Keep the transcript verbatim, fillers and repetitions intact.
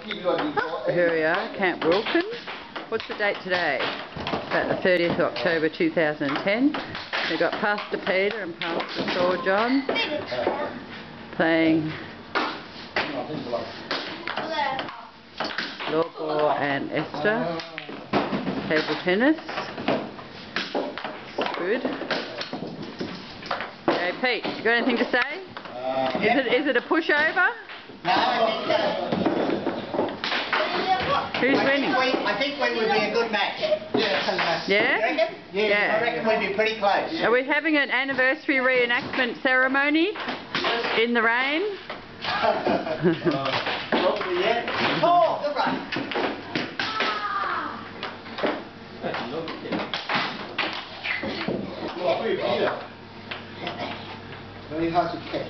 Here we are, Camp Wilkin. What's the date today? About the thirtieth of October two thousand ten. We've got Pastor Peter and Pastor Saw John playing Lawbor and Esther. Table tennis. Good. Okay, Pete, you got anything to say? Uh, is it is it a pushover? No, I think so. Who's I winning? Think we, I think we would be a good match. Yeah? Yeah? You reckon? Yeah, Yeah. I reckon we'd be pretty close. Are we having an anniversary reenactment ceremony in the rain? Probably, yeah. Oh, good run. Very hard to catch.